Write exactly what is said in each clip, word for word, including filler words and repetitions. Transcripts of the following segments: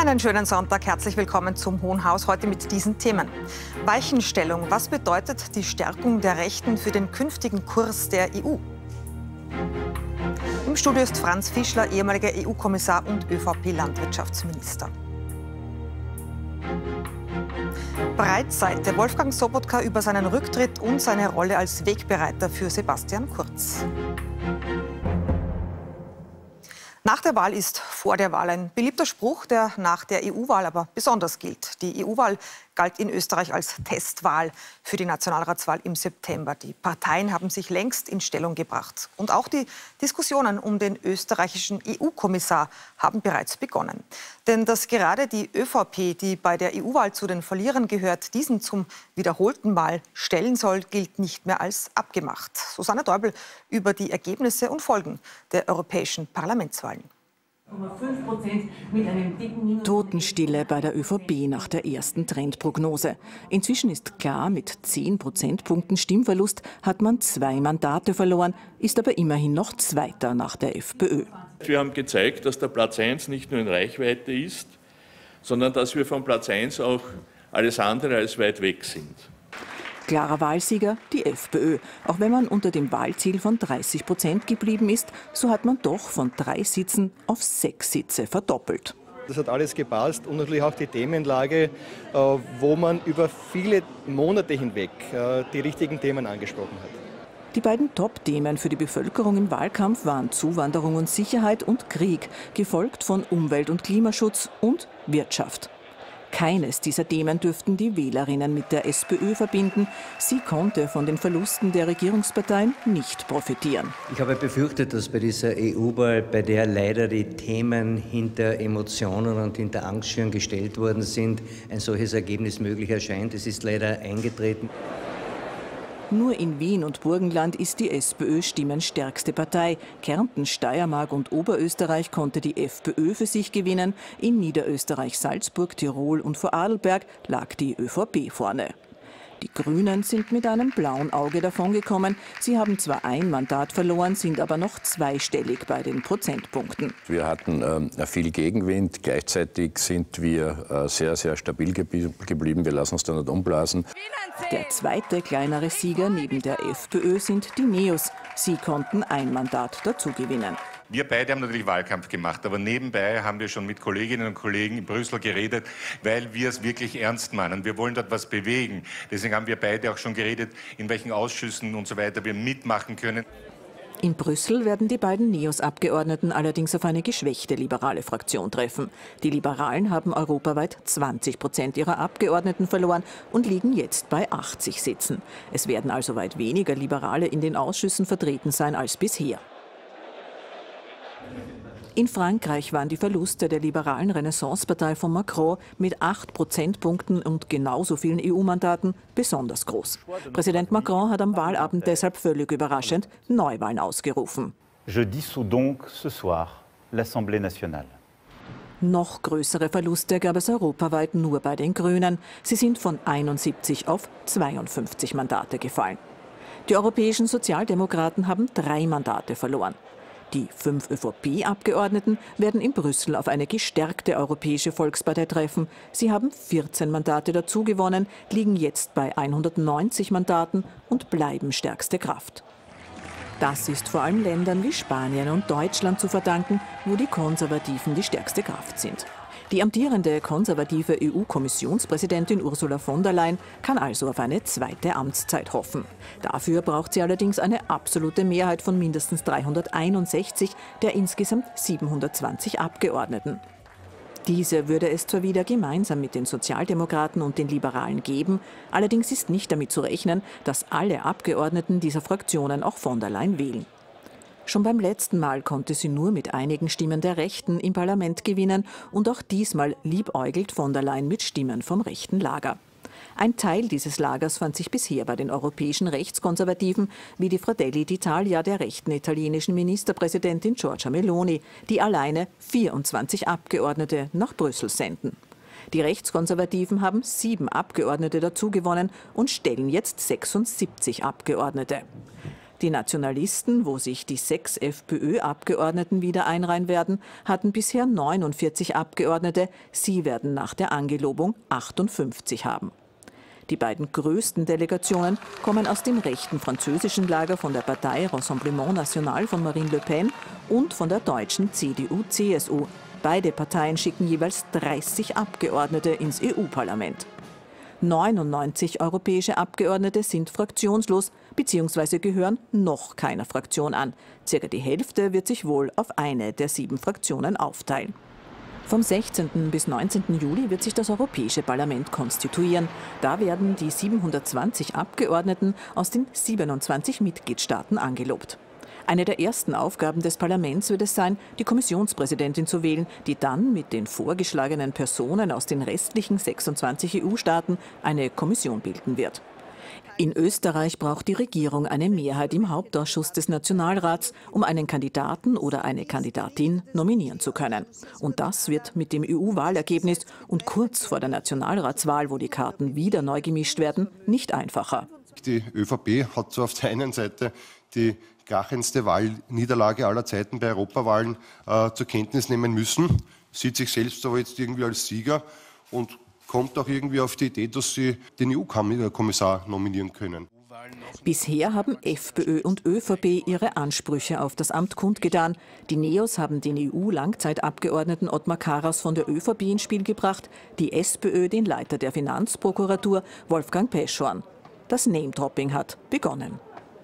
Einen schönen Sonntag, herzlich willkommen zum Hohen Haus, heute mit diesen Themen. Weichenstellung, was bedeutet die Stärkung der Rechten für den künftigen Kurs der E U? Im Studio ist Franz Fischler, ehemaliger E U-Kommissar und ÖVP-Landwirtschaftsminister. Breitseite, Wolfgang Sobotka über seinen Rücktritt und seine Rolle als Wegbereiter für Sebastian Kurz. Nach der Wahl ist vor der Wahl ein beliebter Spruch, der nach der E U-Wahl aber besonders gilt. Die E U-Wahl galt in Österreich als Testwahl für die Nationalratswahl im September. Die Parteien haben sich längst in Stellung gebracht. Und auch die Diskussionen um den österreichischen E U-Kommissar haben bereits begonnen. Denn dass gerade die ÖVP, die bei der E U-Wahl zu den Verlierern gehört, diesen zum wiederholten Mal stellen soll, gilt nicht mehr als abgemacht. Susanne Däubel über die Ergebnisse und Folgen der europäischen Parlamentswahlen. Totenstille bei der ÖVP nach der ersten Trendprognose. Inzwischen ist klar, mit zehn Prozentpunkten Stimmverlust hat man zwei Mandate verloren, ist aber immerhin noch Zweiter nach der FPÖ. Wir haben gezeigt, dass der Platz eins nicht nur in Reichweite ist, sondern dass wir vom Platz eins auch alles andere als weit weg sind. Klarer Wahlsieger, die FPÖ. Auch wenn man unter dem Wahlziel von dreißig Prozent geblieben ist, so hat man doch von drei Sitzen auf sechs Sitze verdoppelt. Das hat alles gepasst und natürlich auch die Themenlage, wo man über viele Monate hinweg die richtigen Themen angesprochen hat. Die beiden Top-Themen für die Bevölkerung im Wahlkampf waren Zuwanderung und Sicherheit und Krieg, gefolgt von Umwelt- und Klimaschutz und Wirtschaft. Keines dieser Themen dürften die Wählerinnen mit der SPÖ verbinden. Sie konnte von den Verlusten der Regierungsparteien nicht profitieren. Ich habe befürchtet, dass bei dieser E U-Wahl, bei der leider die Themen hinter Emotionen und hinter Angstschüren gestellt worden sind, ein solches Ergebnis möglich erscheint. Es ist leider eingetreten. Nur in Wien und Burgenland ist die SPÖ stimmenstärkste Partei. Kärnten, Steiermark und Oberösterreich konnte die FPÖ für sich gewinnen. In Niederösterreich, Salzburg, Tirol und Vorarlberg lag die ÖVP vorne. Die Grünen sind mit einem blauen Auge davongekommen. Sie haben zwar ein Mandat verloren, sind aber noch zweistellig bei den Prozentpunkten. Wir hatten äh, viel Gegenwind. Gleichzeitig sind wir äh, sehr, sehr stabil geblieben. Wir lassen uns da nicht umblasen. Der zweite kleinere Sieger neben der FPÖ sind die Neos. Sie konnten ein Mandat dazugewinnen. Wir beide haben natürlich Wahlkampf gemacht, aber nebenbei haben wir schon mit Kolleginnen und Kollegen in Brüssel geredet, weil wir es wirklich ernst meinen. Wir wollen dort was bewegen. Deswegen haben wir beide auch schon geredet, in welchen Ausschüssen und so weiter wir mitmachen können. In Brüssel werden die beiden Neos-Abgeordneten allerdings auf eine geschwächte liberale Fraktion treffen. Die Liberalen haben europaweit zwanzig Prozent ihrer Abgeordneten verloren und liegen jetzt bei achtzig Sitzen. Es werden also weit weniger Liberale in den Ausschüssen vertreten sein als bisher. In Frankreich waren die Verluste der liberalen Renaissance-Partei von Macron mit acht Prozentpunkten und genauso vielen E U-Mandaten besonders groß. Präsident Macron hat am Wahlabend deshalb völlig überraschend Neuwahlen ausgerufen. Je dissous donc ce soir l'Assemblée nationale. Noch größere Verluste gab es europaweit nur bei den Grünen. Sie sind von einundsiebzig auf zweiundfünfzig Mandate gefallen. Die europäischen Sozialdemokraten haben drei Mandate verloren. Die fünf ÖVP-Abgeordneten werden in Brüssel auf eine gestärkte Europäische Volkspartei treffen. Sie haben vierzehn Mandate dazugewonnen, liegen jetzt bei hundertneunzig Mandaten und bleiben stärkste Kraft. Das ist vor allem Ländern wie Spanien und Deutschland zu verdanken, wo die Konservativen die stärkste Kraft sind. Die amtierende konservative E U-Kommissionspräsidentin Ursula von der Leyen kann also auf eine zweite Amtszeit hoffen. Dafür braucht sie allerdings eine absolute Mehrheit von mindestens dreihunderteinundsechzig der insgesamt siebenhundertzwanzig Abgeordneten. Diese würde es zwar wieder gemeinsam mit den Sozialdemokraten und den Liberalen geben, allerdings ist nicht damit zu rechnen, dass alle Abgeordneten dieser Fraktionen auch von der Leyen wählen. Schon beim letzten Mal konnte sie nur mit einigen Stimmen der Rechten im Parlament gewinnen und auch diesmal liebäugelt von der Leyen mit Stimmen vom rechten Lager. Ein Teil dieses Lagers fand sich bisher bei den europäischen Rechtskonservativen, wie die Fratelli d'Italia der rechten italienischen Ministerpräsidentin Giorgia Meloni, die alleine vierundzwanzig Abgeordnete nach Brüssel senden. Die Rechtskonservativen haben sieben Abgeordnete dazugewonnen und stellen jetzt sechsundsiebzig Abgeordnete. Die Nationalisten, wo sich die sechs FPÖ-Abgeordneten wieder einreihen werden, hatten bisher neunundvierzig Abgeordnete. Sie werden nach der Angelobung achtundfünfzig haben. Die beiden größten Delegationen kommen aus dem rechten französischen Lager von der Partei Rassemblement National von Marine Le Pen und von der deutschen C D U C S U. Beide Parteien schicken jeweils dreißig Abgeordnete ins E U-Parlament. neunundneunzig europäische Abgeordnete sind fraktionslos bzw. gehören noch keiner Fraktion an. Circa die Hälfte wird sich wohl auf eine der sieben Fraktionen aufteilen. Vom sechzehnten bis neunzehnten Juli wird sich das Europäische Parlament konstituieren. Da werden die siebenhundertzwanzig Abgeordneten aus den siebenundzwanzig Mitgliedstaaten angelobt. Eine der ersten Aufgaben des Parlaments wird es sein, die Kommissionspräsidentin zu wählen, die dann mit den vorgeschlagenen Personen aus den restlichen sechsundzwanzig E U-Staaten eine Kommission bilden wird. In Österreich braucht die Regierung eine Mehrheit im Hauptausschuss des Nationalrats, um einen Kandidaten oder eine Kandidatin nominieren zu können. Und das wird mit dem E U-Wahlergebnis und kurz vor der Nationalratswahl, wo die Karten wieder neu gemischt werden, nicht einfacher. Die ÖVP hat so auf der einen Seite die krachendste Wahlniederlage aller Zeiten bei Europawahlen äh, zur Kenntnis nehmen müssen, sieht sich selbst aber jetzt irgendwie als Sieger und kommt auch irgendwie auf die Idee, dass sie den E U-Kommissar nominieren können. Bisher haben FPÖ und ÖVP ihre Ansprüche auf das Amt kundgetan. Die Neos haben den E U-Langzeitabgeordneten Ottmar Karas von der ÖVP ins Spiel gebracht, die SPÖ den Leiter der Finanzprokuratur Wolfgang Peschorn. Das Name-Dropping hat begonnen.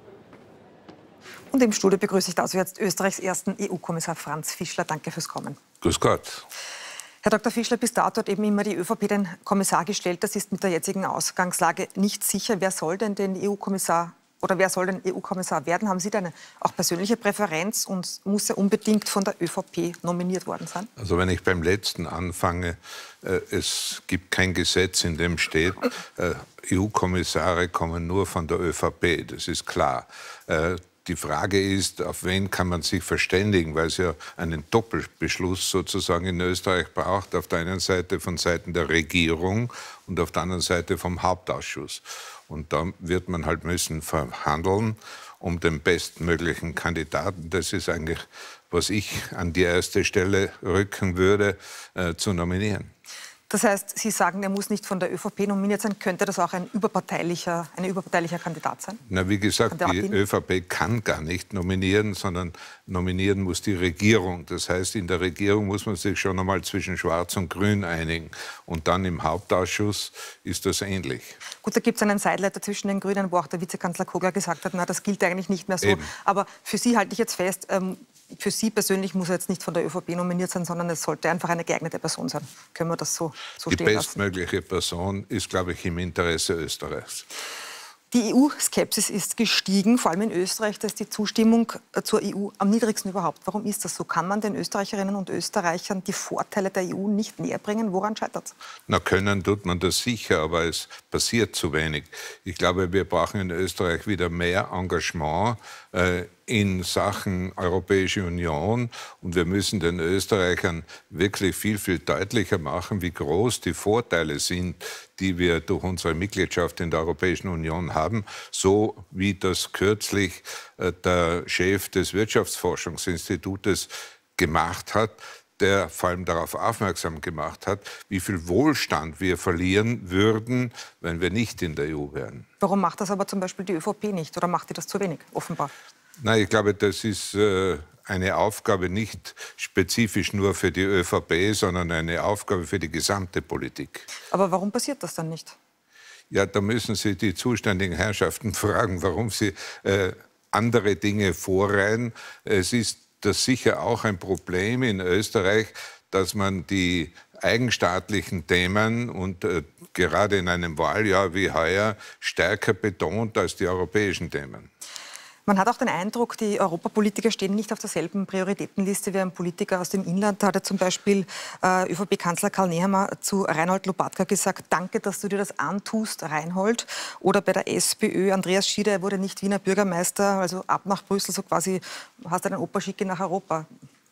Und im Studio begrüße ich dazu jetzt Österreichs ersten E U-Kommissar Franz Fischler. Danke fürs Kommen. Grüß Gott. Herr Doktor Fischler, bis dato hat eben immer die ÖVP den Kommissar gestellt. Das ist mit der jetzigen Ausgangslage nicht sicher. Wer soll denn den E U-Kommissar oder wer soll denn E U-Kommissar werden? Haben Sie da eine auch persönliche Präferenz und muss er unbedingt von der ÖVP nominiert worden sein? Also wenn ich beim letzten anfange, äh, es gibt kein Gesetz, in dem steht, äh, E U-Kommissare kommen nur von der ÖVP. Das ist klar. Äh, Die Frage ist, auf wen kann man sich verständigen, weil es ja einen Doppelbeschluss sozusagen in Österreich braucht. Auf der einen Seite von Seiten der Regierung und auf der anderen Seite vom Hauptausschuss. Und da wird man halt müssen verhandeln um den bestmöglichen Kandidaten. Das ist eigentlich, was ich an die erste Stelle rücken würde, äh, zu nominieren. Das heißt, Sie sagen, er muss nicht von der ÖVP nominiert sein. Könnte das auch ein überparteilicher, ein überparteilicher Kandidat sein? Na, wie gesagt, die ÖVP kann gar nicht nominieren, sondern nominieren muss die Regierung. Das heißt, in der Regierung muss man sich schon einmal zwischen Schwarz und Grün einigen. Und dann im Hauptausschuss ist das ähnlich. Gut, da gibt es einen Seitleiter zwischen den Grünen, wo auch der Vizekanzler Kogler gesagt hat, na, das gilt eigentlich nicht mehr so. Eben. Aber für Sie halte ich jetzt fest, ähm, für Sie persönlich muss er jetzt nicht von der ÖVP nominiert sein, sondern es sollte einfach eine geeignete Person sein. Können wir das so, so die stehen lassen? Die bestmögliche Person ist, glaube ich, im Interesse Österreichs. Die E U-Skepsis ist gestiegen, vor allem in Österreich. Da ist die Zustimmung zur E U am niedrigsten überhaupt. Warum ist das so? Kann man den Österreicherinnen und Österreichern die Vorteile der E U nicht näher bringen? Woran scheitert es? Na, können tut man das sicher, aber es passiert zu wenig. Ich glaube, wir brauchen in Österreich wieder mehr Engagement äh, in Sachen Europäische Union. Und wir müssen den Österreichern wirklich viel, viel deutlicher machen, wie groß die Vorteile sind, die wir durch unsere Mitgliedschaft in der Europäischen Union haben. So wie das kürzlich äh, der Chef des Wirtschaftsforschungsinstitutes gemacht hat, der vor allem darauf aufmerksam gemacht hat, wie viel Wohlstand wir verlieren würden, wenn wir nicht in der E U wären. Warum macht das aber zum Beispiel die ÖVP nicht? Oder macht die das zu wenig, offenbar? Nein, ich glaube, das ist äh, eine Aufgabe nicht spezifisch nur für die ÖVP, sondern eine Aufgabe für die gesamte Politik. Aber warum passiert das dann nicht? Ja, da müssen Sie die zuständigen Herrschaften fragen, warum sie äh, andere Dinge vorreihen. Es ist das sicher auch ein Problem in Österreich, dass man die eigenstaatlichen Themen und äh, gerade in einem Wahljahr wie heuer stärker betont als die europäischen Themen. Man hat auch den Eindruck, die Europapolitiker stehen nicht auf derselben Prioritätenliste wie ein Politiker aus dem Inland. Da hat er zum Beispiel äh, ÖVP-Kanzler Karl Nehammer zu Reinhold Lopatka gesagt, danke, dass du dir das antust, Reinhold. Oder bei der SPÖ, Andreas Schieder, er wurde nicht Wiener Bürgermeister, also ab nach Brüssel, so quasi, hast du einen Opa, schicke nach Europa.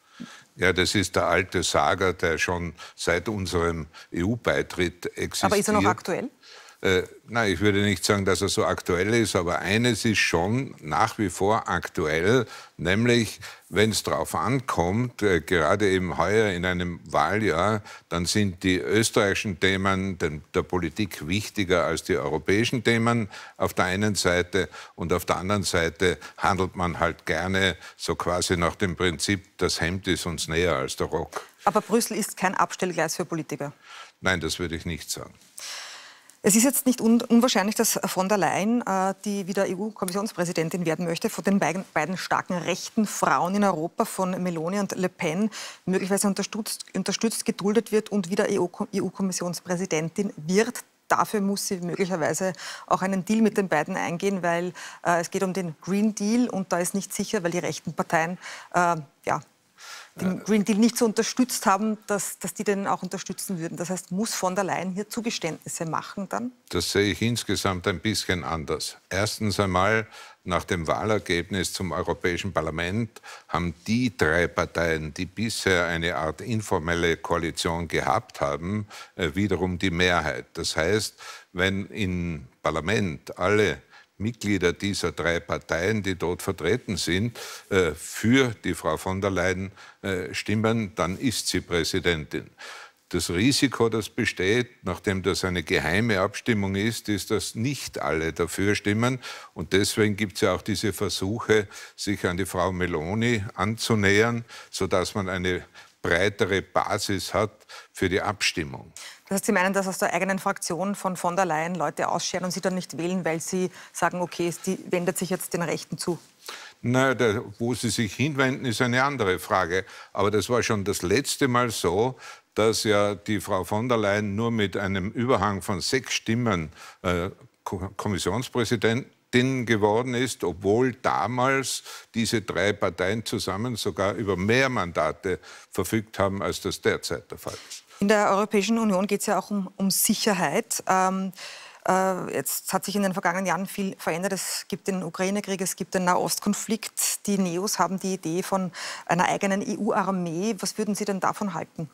Ja, das ist der alte Saga, der schon seit unserem E U-Beitritt existiert. Aber ist er noch aktuell? Äh, nein, ich würde nicht sagen, dass er so aktuell ist, aber eines ist schon nach wie vor aktuell, nämlich wenn es darauf ankommt, äh, gerade eben heuer in einem Wahljahr, dann sind die österreichischen Themen den, der Politik wichtiger als die europäischen Themen auf der einen Seite, und auf der anderen Seite handelt man halt gerne so quasi nach dem Prinzip, das Hemd ist uns näher als der Rock. Aber Brüssel ist kein Abstellgleis für Politiker? Nein, das würde ich nicht sagen. Es ist jetzt nicht un unwahrscheinlich, dass von der Leyen, äh, die wieder E U-Kommissionspräsidentin werden möchte, von den beiden, beiden starken rechten Frauen in Europa, von Meloni und Le Pen, möglicherweise unterstützt, unterstützt geduldet wird und wieder E U-Kommissionspräsidentin wird. Dafür muss sie möglicherweise auch einen Deal mit den beiden eingehen, weil äh, es geht um den Green Deal und da ist nicht sicher, weil die rechten Parteien äh, ja, den Green Deal nicht so unterstützt haben, dass, dass die den auch unterstützen würden. Das heißt, muss von der Leyen hier Zugeständnisse machen dann? Das sehe ich insgesamt ein bisschen anders. Erstens einmal, nach dem Wahlergebnis zum Europäischen Parlament haben die drei Parteien, die bisher eine Art informelle Koalition gehabt haben, wiederum die Mehrheit. Das heißt, wenn im Parlament alle Mitglieder dieser drei Parteien, die dort vertreten sind, für die Frau von der Leyen stimmen, dann ist sie Präsidentin. Das Risiko, das besteht, nachdem das eine geheime Abstimmung ist, ist, dass nicht alle dafür stimmen. Und deswegen gibt es ja auch diese Versuche, sich an die Frau Meloni anzunähern, sodass man eine breitere Basis hat für die Abstimmung. Das heißt, Sie meinen, dass aus der eigenen Fraktion von von der Leyen Leute ausscheren und sie dann nicht wählen, weil sie sagen, okay, die wendet sich jetzt den Rechten zu? Na, da, wo sie sich hinwenden, ist eine andere Frage. Aber das war schon das letzte Mal so, dass ja die Frau von der Leyen nur mit einem Überhang von sechs Stimmen äh, Kommissionspräsidentin geworden ist, obwohl damals diese drei Parteien zusammen sogar über mehr Mandate verfügt haben, als das derzeit der Fall ist. In der Europäischen Union geht es ja auch um, um Sicherheit. Ähm, äh, jetzt hat sich in den vergangenen Jahren viel verändert. Es gibt den Ukraine-Krieg, es gibt den Nahostkonflikt. Die Neos haben die Idee von einer eigenen E U-Armee. Was würden Sie denn davon halten?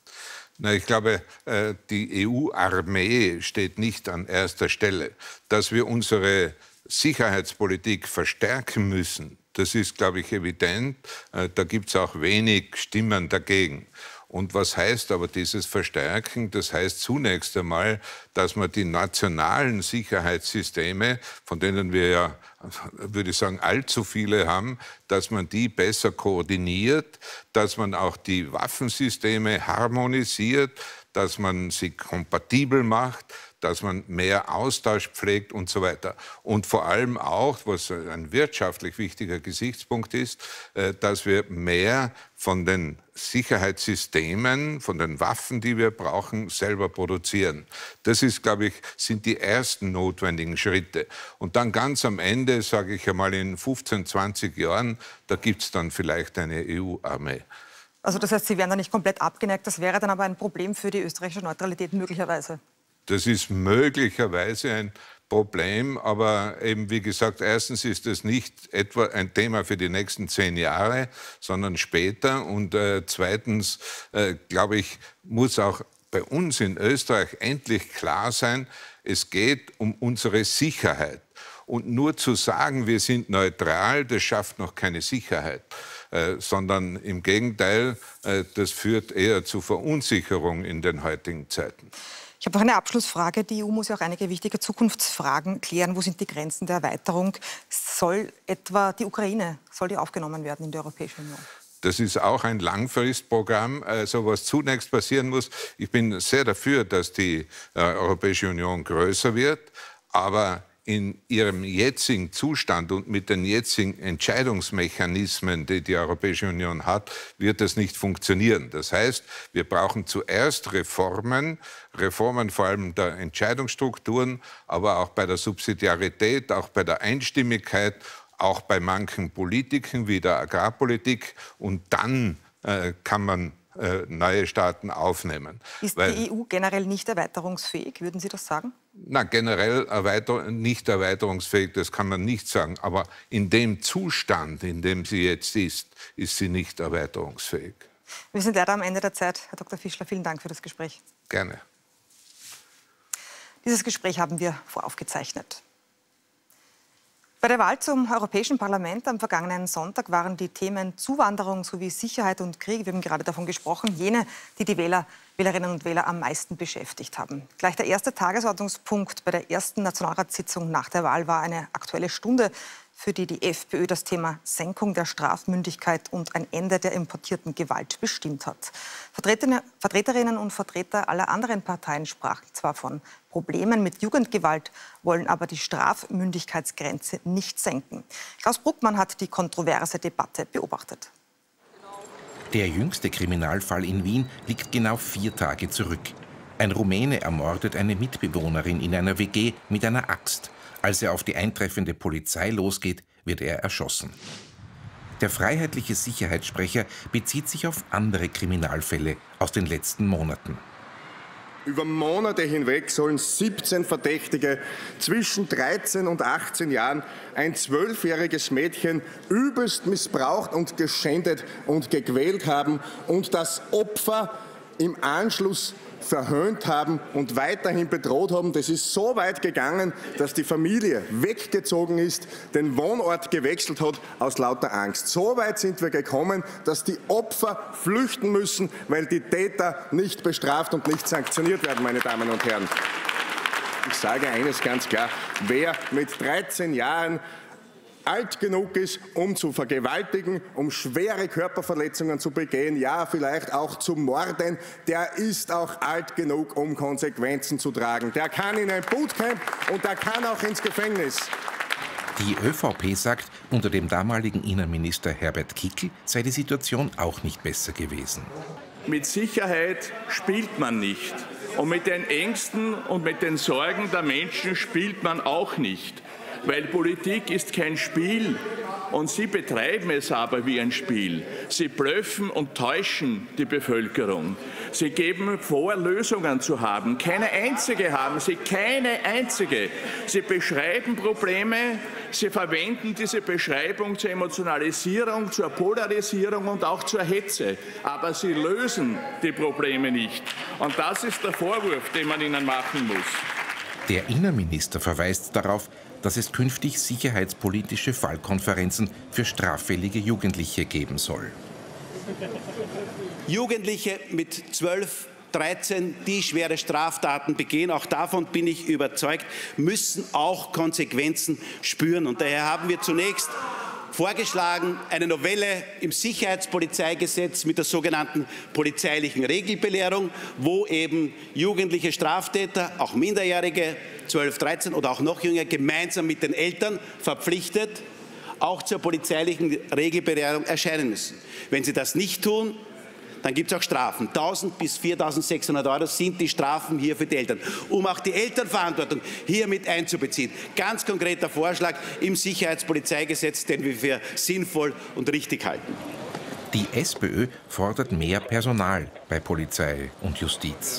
Na, ich glaube, die E U-Armee steht nicht an erster Stelle. Dass wir unsere Sicherheitspolitik verstärken müssen, das ist, glaube ich, evident. Da gibt es auch wenig Stimmen dagegen. Und was heißt aber dieses Verstärken? Das heißt zunächst einmal, dass man die nationalen Sicherheitssysteme, von denen wir ja, würde ich sagen, allzu viele haben, dass man die besser koordiniert, dass man auch die Waffensysteme harmonisiert, dass man sie kompatibel macht, dass man mehr Austausch pflegt und so weiter. Und vor allem auch, was ein wirtschaftlich wichtiger Gesichtspunkt ist, dass wir mehr von den Sicherheitssystemen, von den Waffen, die wir brauchen, selber produzieren. Das ist, glaube ich, sind die ersten notwendigen Schritte. Und dann ganz am Ende, sage ich einmal in fünfzehn, zwanzig Jahren, da gibt es dann vielleicht eine E U-Armee. Also das heißt, Sie wären da nicht komplett abgeneigt. Das wäre dann aber ein Problem für die österreichische Neutralität möglicherweise. Das ist möglicherweise ein Problem, aber eben wie gesagt, erstens ist es nicht etwa ein Thema für die nächsten zehn Jahre, sondern später. Und äh, zweitens, äh, glaube ich, muss auch bei uns in Österreich endlich klar sein, es geht um unsere Sicherheit. Und nur zu sagen, wir sind neutral, das schafft noch keine Sicherheit. Äh, sondern im Gegenteil, äh, das führt eher zu Verunsicherung in den heutigen Zeiten. Ich habe noch eine Abschlussfrage. Die E U muss ja auch einige wichtige Zukunftsfragen klären. Wo sind die Grenzen der Erweiterung? Soll etwa die Ukraine, soll die aufgenommen werden in die Europäische Union? Das ist auch ein Langfristprogramm, also was zunächst passieren muss. Ich bin sehr dafür, dass die äh, Europäische Union größer wird, aber in ihrem jetzigen Zustand und mit den jetzigen Entscheidungsmechanismen, die die Europäische Union hat, wird das nicht funktionieren. Das heißt, wir brauchen zuerst Reformen, Reformen vor allem der Entscheidungsstrukturen, aber auch bei der Subsidiarität, auch bei der Einstimmigkeit, auch bei manchen Politiken wie der Agrarpolitik. Und dann äh, kann man äh, neue Staaten aufnehmen. Ist Weil, die E U generell nicht erweiterungsfähig? Würden Sie das sagen? Na, generell erweiter nicht erweiterungsfähig, das kann man nicht sagen. Aber in dem Zustand, in dem sie jetzt ist, ist sie nicht erweiterungsfähig. Wir sind leider am Ende der Zeit. Herr Doktor Fischler, vielen Dank für das Gespräch. Gerne. Dieses Gespräch haben wir voraufgezeichnet. Bei der Wahl zum Europäischen Parlament am vergangenen Sonntag waren die Themen Zuwanderung sowie Sicherheit und Krieg, wir haben gerade davon gesprochen, jene, die die Wähler, Wählerinnen und Wähler am meisten beschäftigt haben. Gleich der erste Tagesordnungspunkt bei der ersten Nationalratssitzung nach der Wahl war eine Aktuelle Stunde, für die die FPÖ das Thema Senkung der Strafmündigkeit und ein Ende der importierten Gewalt bestimmt hat. Vertreterinnen und Vertreter aller anderen Parteien sprachen zwar von Problemen mit Jugendgewalt, wollen aber die Strafmündigkeitsgrenze nicht senken. Klaus Bruckmann hat die kontroverse Debatte beobachtet. Der jüngste Kriminalfall in Wien liegt genau vier Tage zurück. Ein Rumäne ermordet eine Mitbewohnerin in einer W G mit einer Axt. Als er auf die eintreffende Polizei losgeht, wird er erschossen. Der freiheitliche Sicherheitssprecher bezieht sich auf andere Kriminalfälle aus den letzten Monaten. Über Monate hinweg sollen siebzehn Verdächtige zwischen dreizehn und achtzehn Jahren ein zwölfjähriges Mädchen übelst missbraucht und geschändet und gequält haben und das Opfer im Anschluss verhöhnt haben und weiterhin bedroht haben. Das ist so weit gegangen, dass die Familie weggezogen ist, den Wohnort gewechselt hat aus lauter Angst. So weit sind wir gekommen, dass die Opfer flüchten müssen, weil die Täter nicht bestraft und nicht sanktioniert werden, meine Damen und Herren. Ich sage eines ganz klar, wer mit dreizehn Jahren alt genug ist, um zu vergewaltigen, um schwere Körperverletzungen zu begehen, ja, vielleicht auch zu morden, der ist auch alt genug, um Konsequenzen zu tragen. Der kann in ein Bootcamp und der kann auch ins Gefängnis. Die ÖVP sagt, unter dem damaligen Innenminister Herbert Kickl sei die Situation auch nicht besser gewesen. Mit Sicherheit spielt man nicht. Und mit den Ängsten und mit den Sorgen der Menschen spielt man auch nicht. Weil Politik ist kein Spiel und Sie betreiben es aber wie ein Spiel. Sie blöffen und täuschen die Bevölkerung. Sie geben vor, Lösungen zu haben. Keine einzige haben Sie, keine einzige. Sie beschreiben Probleme, Sie verwenden diese Beschreibung zur Emotionalisierung, zur Polarisierung und auch zur Hetze. Aber Sie lösen die Probleme nicht. Und das ist der Vorwurf, den man ihnen machen muss. Der Innenminister verweist darauf, dass es künftig sicherheitspolitische Fallkonferenzen für straffällige Jugendliche geben soll. Jugendliche mit zwölf, dreizehn, die schwere Straftaten begehen, auch davon bin ich überzeugt, müssen auch Konsequenzen spüren. Und daher haben wir zunächst vorgeschlagen, eine Novelle im Sicherheitspolizeigesetz mit der sogenannten polizeilichen Regelbelehrung, wo eben jugendliche Straftäter, auch Minderjährige, zwölf, dreizehn oder auch noch jünger, gemeinsam mit den Eltern verpflichtet, auch zur polizeilichen Regelbelehrung erscheinen müssen. Wenn sie das nicht tun, dann gibt es auch Strafen. tausend bis viertausendsechshundert Euro sind die Strafen hier für die Eltern, um auch die Elternverantwortung hier mit einzubeziehen. Ganz konkreter Vorschlag im Sicherheitspolizeigesetz, den wir für sinnvoll und richtig halten. Die SPÖ fordert mehr Personal bei Polizei und Justiz.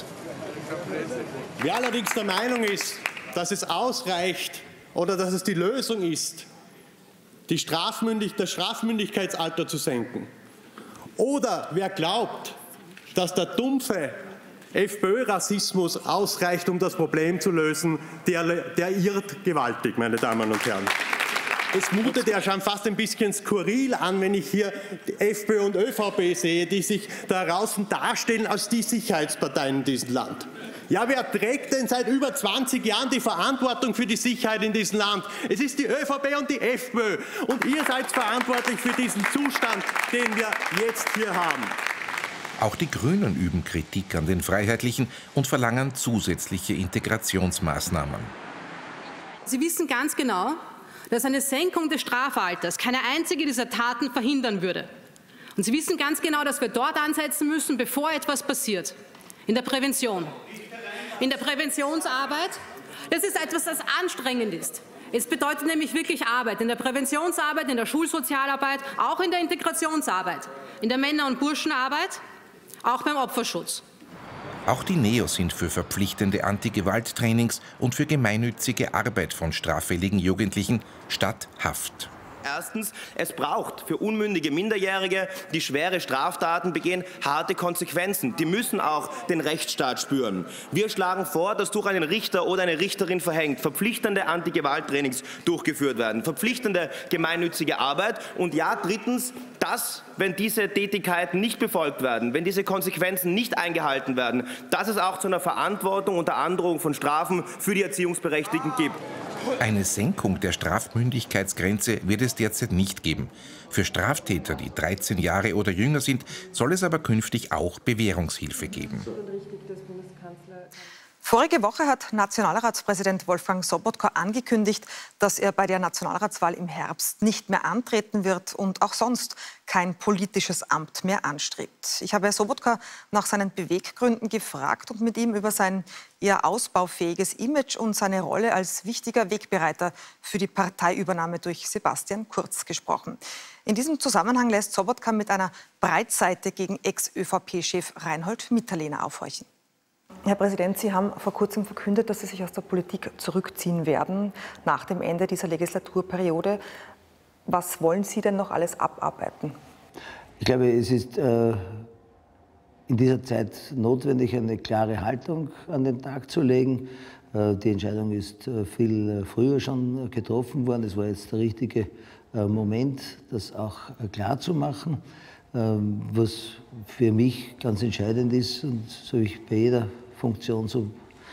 Wer allerdings der Meinung ist, dass es ausreicht oder dass es die Lösung ist, die Strafmündig, das Strafmündigkeitsalter zu senken, oder wer glaubt, dass der dumpfe FPÖ-Rassismus ausreicht, um das Problem zu lösen, der, der irrt gewaltig, meine Damen und Herren. Es mutet ja schon fast ein bisschen skurril an, wenn ich hier die FPÖ und ÖVP sehe, die sich da draußen darstellen als die Sicherheitsparteien in diesem Land. Ja, wer trägt denn seit über zwanzig Jahren die Verantwortung für die Sicherheit in diesem Land? Es ist die ÖVP und die FPÖ. Und ihr seid verantwortlich für diesen Zustand, den wir jetzt hier haben. Auch die Grünen üben Kritik an den Freiheitlichen und verlangen zusätzliche Integrationsmaßnahmen. Sie wissen ganz genau, dass eine Senkung des Strafalters keine einzige dieser Taten verhindern würde. Und Sie wissen ganz genau, dass wir dort ansetzen müssen, bevor etwas passiert. In der Prävention. In der Präventionsarbeit. Das ist etwas, das anstrengend ist. Es bedeutet nämlich wirklich Arbeit. In der Präventionsarbeit, in der Schulsozialarbeit, auch in der Integrationsarbeit, in der Männer- und Burschenarbeit, auch beim Opferschutz. Auch die Neos sind für verpflichtende Anti-Gewalt-Trainings und für gemeinnützige Arbeit von straffälligen Jugendlichen statt Haft. Erstens, es braucht für unmündige Minderjährige, die schwere Straftaten begehen, harte Konsequenzen. Die müssen auch den Rechtsstaat spüren. Wir schlagen vor, dass durch einen Richter oder eine Richterin verhängt verpflichtende Antigewalttrainings durchgeführt werden, verpflichtende gemeinnützige Arbeit. Und ja, drittens, dass, wenn diese Tätigkeiten nicht befolgt werden, wenn diese Konsequenzen nicht eingehalten werden, dass es auch zu einer Verantwortung unter Androhung von Strafen für die Erziehungsberechtigten gibt. Eine Senkung der Strafmündigkeitsgrenze wird es derzeit nicht geben. Für Straftäter, die dreizehn Jahre oder jünger sind, soll es aber künftig auch Bewährungshilfe geben. Vorige Woche hat Nationalratspräsident Wolfgang Sobotka angekündigt, dass er bei der Nationalratswahl im Herbst nicht mehr antreten wird und auch sonst kein politisches Amt mehr anstrebt. Ich habe Sobotka nach seinen Beweggründen gefragt und mit ihm über sein eher ausbaufähiges Image und seine Rolle als wichtiger Wegbereiter für die Parteiübernahme durch Sebastian Kurz gesprochen. In diesem Zusammenhang lässt Sobotka mit einer Breitseite gegen Ex-ÖVP-Chef Reinhold Mitterlehner aufhorchen. Herr Präsident, Sie haben vor kurzem verkündet, dass Sie sich aus der Politik zurückziehen werden nach dem Ende dieser Legislaturperiode. Was wollen Sie denn noch alles abarbeiten? Ich glaube, es ist äh, in dieser Zeit notwendig, eine klare Haltung an den Tag zu legen. Äh, die Entscheidung ist äh, viel früher schon getroffen worden. Es war jetzt der richtige äh, Moment, das auch äh, klar zu machen. Äh, was für mich ganz entscheidend ist, und so habe ich bei jeder Funktion so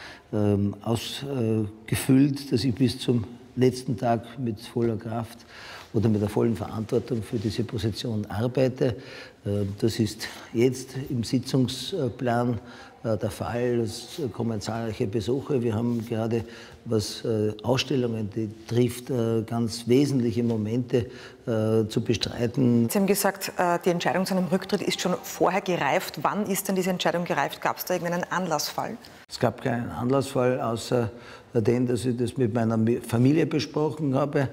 ähm, ausgefüllt, äh, dass ich bis zum letzten Tag mit voller Kraft oder mit der vollen Verantwortung für diese Position arbeite. Äh, das ist jetzt im Sitzungsplan äh, der Fall. Es kommen zahlreiche Besuche. Wir haben gerade, was äh, Ausstellungen betrifft, äh, ganz wesentliche Momente äh, zu bestreiten. Sie haben gesagt, äh, die Entscheidung zu einem Rücktritt ist schon vorher gereift. Wann ist denn diese Entscheidung gereift? Gab es da irgendeinen Anlassfall? Es gab keinen Anlassfall, außer den, dass ich das mit meiner Familie besprochen habe.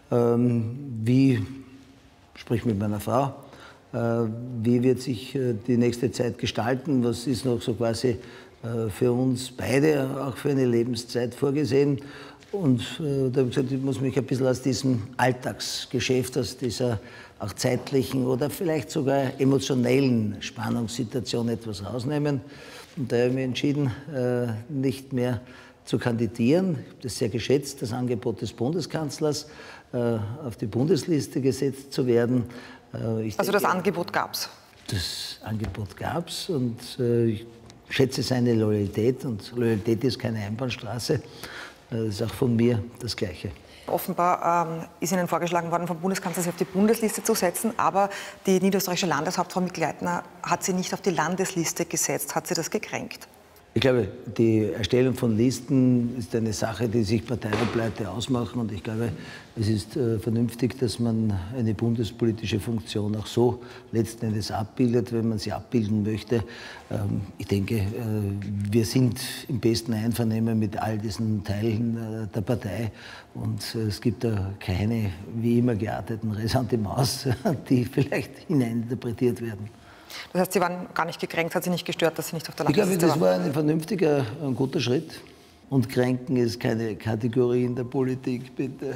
Ähm, wie, sprich mit meiner Frau, äh, wie wird sich äh, die nächste Zeit gestalten? Was ist noch so quasi äh, für uns beide auch für eine Lebenszeit vorgesehen? Und äh, da habe ich gesagt, ich muss mich ein bisschen aus diesem Alltagsgeschäft, aus dieser auch zeitlichen oder vielleicht sogar emotionellen Spannungssituation etwas rausnehmen. Und da habe ich mich entschieden, äh, nicht mehr zu kandidieren. Ich habe das sehr geschätzt, das Angebot des Bundeskanzlers, äh, auf die Bundesliste gesetzt zu werden. Äh, ich also denke, das Angebot gab es? Das Angebot gab es und äh, ich schätze seine Loyalität. Und Loyalität ist keine Einbahnstraße. Äh, das ist auch von mir das Gleiche. Offenbar ähm, ist Ihnen vorgeschlagen worden, vom Bundeskanzler sich auf die Bundesliste zu setzen, aber die niederösterreichische Landeshauptfrau Mikl-Leitner hat sie nicht auf die Landesliste gesetzt. Hat sie das gekränkt? Ich glaube, die Erstellung von Listen ist eine Sache, die sich Parteiobleute ausmachen. Und ich glaube, es ist äh, vernünftig, dass man eine bundespolitische Funktion auch so letzten Endes abbildet, wenn man sie abbilden möchte. Ähm, ich denke, äh, wir sind im besten Einvernehmen mit all diesen Teilen äh, der Partei. Und äh, es gibt da keine, wie immer gearteten Ressentiments, die vielleicht hineininterpretiert werden. Das heißt, Sie waren gar nicht gekränkt, hat Sie nicht gestört, dass Sie nicht auf der Ich glaube, Landesliste das waren? war ein vernünftiger, ein guter Schritt. Und Kränken ist keine Kategorie in der Politik, bitte.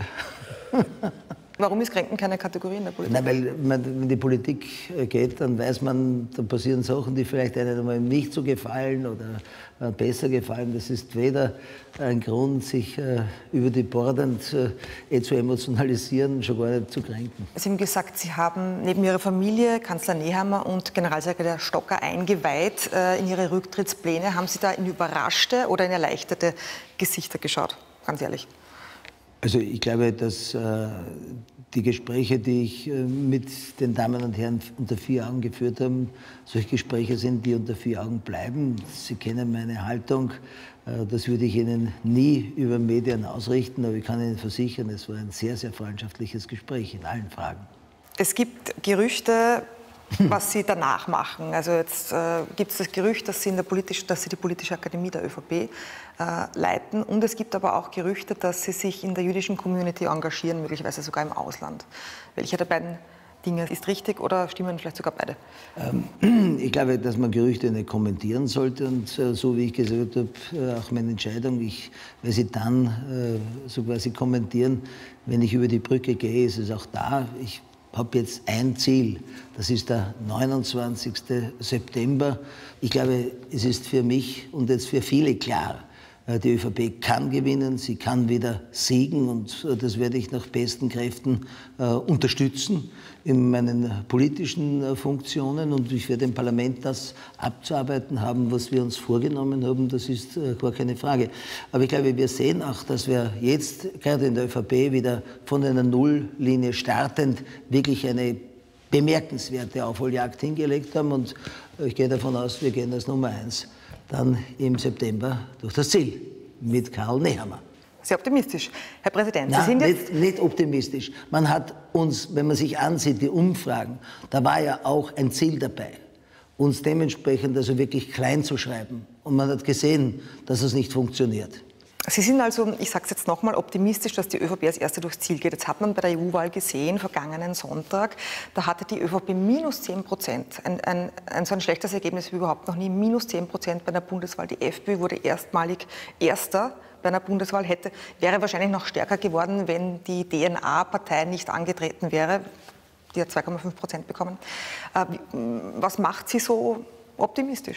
Warum ist Kränken keine Kategorie in der Politik? Nein, weil man, wenn die Politik geht, dann weiß man, da passieren Sachen, die vielleicht einem einmal nicht so gefallen oder besser gefallen. Das ist weder ein Grund, sich äh, über die Bordern äh, eh zu emotionalisieren, schon gar nicht zu kränken. Sie haben gesagt, Sie haben neben Ihrer Familie Kanzler Nehammer und Generalsekretär Stocker eingeweiht äh, in Ihre Rücktrittspläne. Haben Sie da in überraschte oder in erleichterte Gesichter geschaut? Ganz ehrlich. Also ich glaube, dass äh, die Gespräche, die ich äh, mit den Damen und Herren unter vier Augen geführt habe, solche Gespräche sind, die unter vier Augen bleiben. Sie kennen meine Haltung. Äh, das würde ich Ihnen nie über Medien ausrichten, aber ich kann Ihnen versichern, es war ein sehr, sehr freundschaftliches Gespräch in allen Fragen. Es gibt Gerüchte, was Sie danach machen. Also jetzt äh, gibt es das Gerücht, dass Sie, in der politisch, dass Sie die politische Akademie der ÖVP äh, leiten. Und es gibt aber auch Gerüchte, dass Sie sich in der jüdischen Community engagieren, möglicherweise sogar im Ausland. Welche der beiden Dinge ist richtig oder stimmen vielleicht sogar beide? Ähm, ich glaube, dass man Gerüchte nicht kommentieren sollte und äh, so wie ich gesagt habe, äh, auch meine Entscheidung, ich werde sie dann äh, so quasi kommentieren, wenn ich über die Brücke gehe, ist es auch da. Ich habe jetzt ein Ziel, das ist der neunundzwanzigste September. Ich glaube, es ist für mich und jetzt für viele klar, die ÖVP kann gewinnen, sie kann wieder siegen und das werde ich nach besten Kräften äh, unterstützen in meinen politischen äh, Funktionen und ich werde im Parlament das abzuarbeiten haben, was wir uns vorgenommen haben, das ist äh, gar keine Frage. Aber ich glaube, wir sehen auch, dass wir jetzt gerade in der ÖVP wieder von einer Nulllinie startend wirklich eine bemerkenswerte Aufholjagd hingelegt haben und ich gehe davon aus, wir gehen als Nummer eins dann im September durch das Ziel mit Karl Nehammer. Sehr optimistisch. Herr Präsident, Sie Nein, sind jetzt... nicht, nicht optimistisch. Man hat uns, wenn man sich ansieht, die Umfragen, da war ja auch ein Ziel dabei, uns dementsprechend also wirklich klein zu schreiben. Und man hat gesehen, dass es nicht funktioniert. Sie sind also, ich sage es jetzt nochmal, optimistisch, dass die ÖVP als Erste durchs Ziel geht. Jetzt hat man bei der E U-Wahl gesehen, vergangenen Sonntag, da hatte die ÖVP minus zehn Prozent. Ein, ein, ein so ein schlechtes Ergebnis wie überhaupt noch nie, minus zehn Prozent bei einer Bundeswahl. Die FPÖ wurde erstmalig Erster bei einer Bundeswahl, hätte, wäre wahrscheinlich noch stärker geworden, wenn die D N A-Partei nicht angetreten wäre. Die hat zwei Komma fünf Prozent bekommen. Äh, was macht Sie so optimistisch?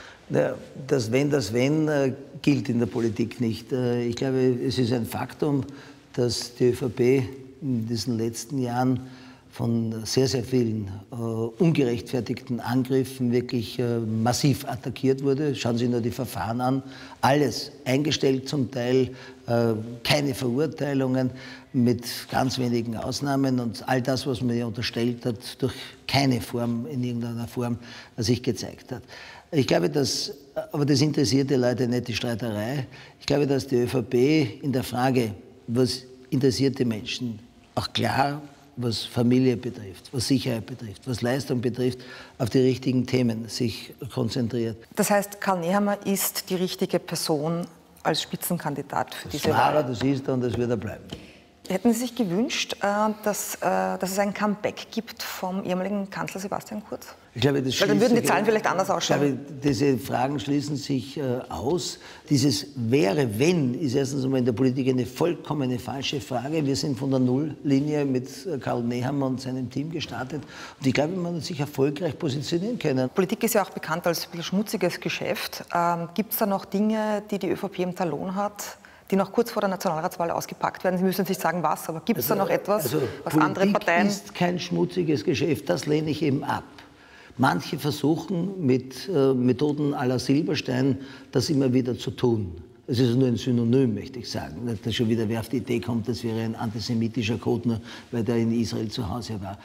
Das Wenn, das Wenn äh, gilt in der Politik nicht. Äh, ich glaube, es ist ein Faktum, dass die ÖVP in diesen letzten Jahren von sehr, sehr vielen äh, ungerechtfertigten Angriffen wirklich äh, massiv attackiert wurde. Schauen Sie nur die Verfahren an. Alles eingestellt zum Teil, äh, keine Verurteilungen mit ganz wenigen Ausnahmen und all das, was man ihr unterstellt hat, durch keine Form, in irgendeiner Form sich gezeigt hat. Ich glaube, dass, aber das interessiert die Leute nicht, die Streiterei. Ich glaube, dass die ÖVP in der Frage, was interessiert die Menschen, auch klar, was Familie betrifft, was Sicherheit betrifft, was Leistung betrifft, auf die richtigen Themen sich konzentriert. Das heißt, Karl Nehammer ist die richtige Person als Spitzenkandidat für diese Wahl. Wahl? Das ist er und das wird er bleiben. Hätten Sie sich gewünscht, dass, dass es ein Comeback gibt vom ehemaligen Kanzler Sebastian Kurz? Ich glaube, das Weil dann würden die Zahlen vielleicht anders ausschauen. Ich glaube, diese Fragen schließen sich äh, aus. Dieses wäre, wenn, ist erstens einmal in der Politik eine vollkommene falsche Frage. Wir sind von der Nulllinie mit Karl Nehammer und seinem Team gestartet. Und ich glaube, man hat sich erfolgreich positionieren können. Politik ist ja auch bekannt als ein schmutziges Geschäft. Ähm, Gibt es da noch Dinge, die die ÖVP im Talon hat, die noch kurz vor der Nationalratswahl ausgepackt werden? Sie müssen nicht sagen, was, aber gibt es also, da noch etwas, also was Politik andere Parteien... ist kein schmutziges Geschäft, das lehne ich eben ab. Manche versuchen mit äh, Methoden à la Silberstein das immer wieder zu tun. Es ist nur ein Synonym, möchte ich sagen. Nicht, dass schon wieder wer auf die Idee kommt, das wäre ein antisemitischer Code, nur weil der in Israel zu Hause war.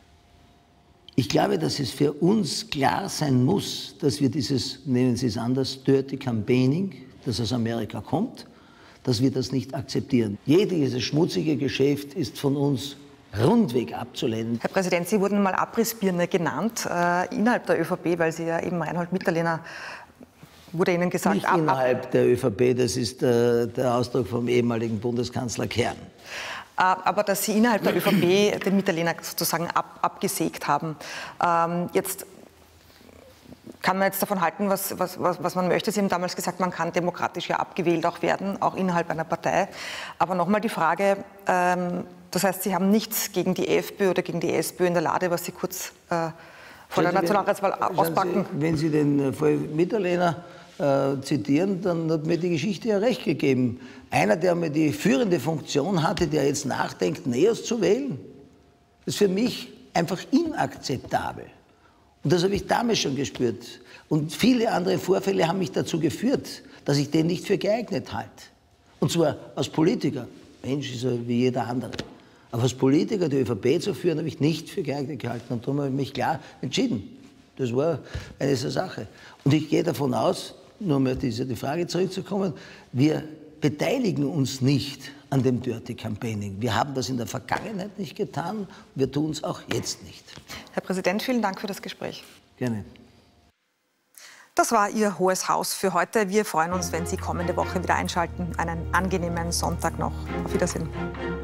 Ich glaube, dass es für uns klar sein muss, dass wir dieses, nennen Sie es anders, Dirty Campaigning, das aus Amerika kommt, dass wir das nicht akzeptieren. Jedes schmutzige Geschäft ist von uns rundweg abzulehnen. Herr Präsident, Sie wurden mal Abrissbirne genannt äh, innerhalb der ÖVP, weil Sie ja eben Reinhold Mitterlehner, wurde Ihnen gesagt... Nicht ab, ab, innerhalb der ÖVP, das ist äh, der Ausdruck vom ehemaligen Bundeskanzler Kern. Äh, aber dass Sie innerhalb der ÖVP den Mitterlehner sozusagen ab, abgesägt haben. Ähm, jetzt kann man jetzt davon halten, was, was, was, was man möchte. Sie haben damals gesagt, man kann demokratisch ja abgewählt auch werden, auch innerhalb einer Partei. Aber nochmal die Frage, ähm, das heißt, Sie haben nichts gegen die FPÖ oder gegen die SPÖ in der Lade, was Sie kurz äh, vor der Nationalratswahl auspacken? Sie, wenn Sie den äh, Mitterlehner äh, zitieren, dann hat mir die Geschichte ja recht gegeben. Einer, der mir die führende Funktion hatte, der jetzt nachdenkt, Neos zu wählen, ist für mich einfach inakzeptabel. Und das habe ich damals schon gespürt. Und viele andere Vorfälle haben mich dazu geführt, dass ich den nicht für geeignet halte. Und zwar als Politiker. Mensch ist er wie jeder andere. Aber als Politiker die ÖVP zu führen, habe ich nicht für geeignet gehalten. Und darum habe ich mich klar entschieden. Das war eine so Sache. Und ich gehe davon aus, nur um auf diese die Frage zurückzukommen, wir beteiligen uns nicht an dem Dirty Campaigning. Wir haben das in der Vergangenheit nicht getan, wir tun es auch jetzt nicht. Herr Präsident, vielen Dank für das Gespräch. Gerne. Das war Ihr Hohes Haus für heute. Wir freuen uns, wenn Sie kommende Woche wieder einschalten. Einen angenehmen Sonntag noch. Auf Wiedersehen.